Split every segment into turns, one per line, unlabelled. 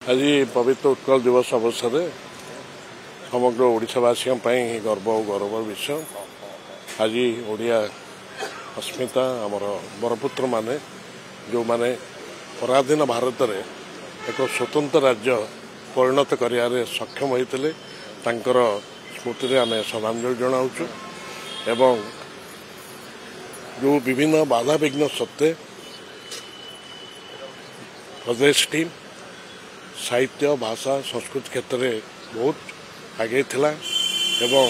आज पवित्र उत्कल दिवस अवसर में समग्र ओडिशावासी गर्व और गौरव विषय आज ओडिया अस्मिता आमर बरपुत्र माने जो माने पराधीन भारत में एक स्वतंत्र राज्य परिणत कर सक्षम होते स्मृति में आम श्रद्धांजलि जनाऊँ एवं जो विभिन्न बाधा विघ्न सत्वे प्रदेश टीम साहित्य भाषा संस्कृति क्षेत्र में बहुत आगे थिला एवं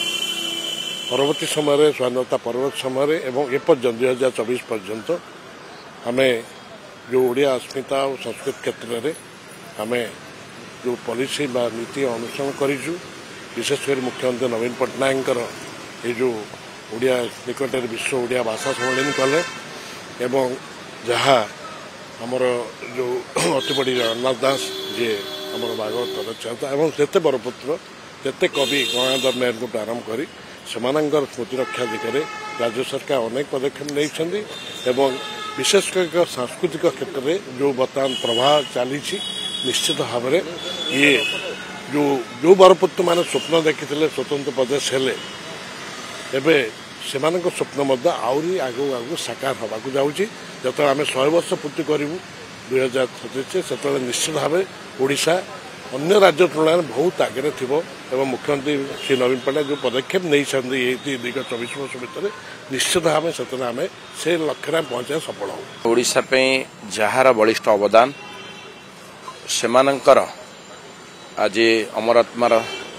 परवर्ती समय स्वाधीनता परवर्त समय एवं एपर्यंत 2024 पर्यंत आम जो ओडिया अस्मिता और संस्कृति क्षेत्र में आम जो पॉलिसी बा नीति अनुसरण करूँ विशेषकर मुख्यमंत्री नवीन पट्टनायक ये जो ओडिया निकट विश्व ओडिया भाषा सम्मेलन कले एवं जहाँ आमर जो अति बड़ी जगन्नाथ दास जी आम भागवत रचयिता एवं जिते बरपुत्र जिते कवि गंगाधर मेहर को आरंभ कर स्मृति रक्षा दिगरे राज्य सरकार अनेक पदक्षेप नहीं एवं विशेषकर सांस्कृतिक क्षेत्र में जो बर्तमान प्रभाव चली निश्चित भाव में ये जो बरपुत्र मैंने स्वप्न देखी स्वतंत्र प्रदेश हेले एबे सेमानक स्वप्न आहरी आगू आगू साकार होगा जाऊँगी जो आम 100 वर्ष पूर्ति करूँ 2037 से निश्चित भाव ओडिशा अन्य राज्य तुलन में बहुत आगे थी एवं मुख्यमंत्री श्री नवीन पट्टनायक जो पदक्षेप नहीं दीर्घ 24 वर्ष भितर निश्चित भाव से आम से लक्ष्य में पहुंचा सफल हो
ओडिशा पे जार बलिष्ठ अवदान सेमानंकर आज अमरात्मार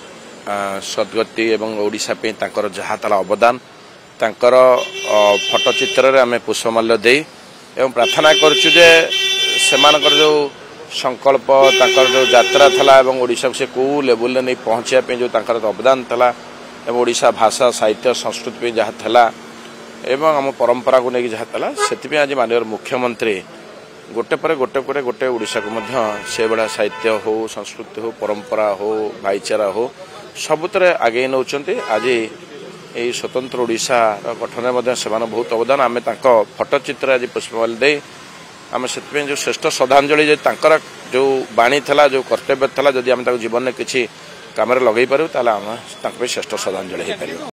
सद्गति एवं ओडिशा पे तांकर जहा ताला अवदान तांकर फटोचित्र आम पुष्पमाल्य दे एवं प्रार्थना करुचु जे सेमानकर जो संकल्प तांकर जो यात्रा थला एवं ओडिशा से को लेवल नहीं पहुंचा पे जो तांकर अवदान थला एवं ओडिशा भाषा साहित्य संस्कृति पे जहाँ थला एवं आम परंपरा को लेकिन जहाँ थला से आज माननीय मुख्यमंत्री गोटे पर गोटे ओडिशा को मध्य से बड़ा साहित्य हो संस्कृति हो परंपरा हो भाईचारा हो सबुतरे आगे नौचंती आज यही स्वतंत्र ओडिशा गठन में से बहुत अवदान आम फटोचित्र आज पुष्पमाल्य दे आम से जो श्रेष्ठ श्रद्धांजलि जो बाणी थला जो कर्तव्य थला जदि आम जीवन में किसी काम लगे पारू ताले आम श्रेष्ठ श्रद्धांजलि हो पार।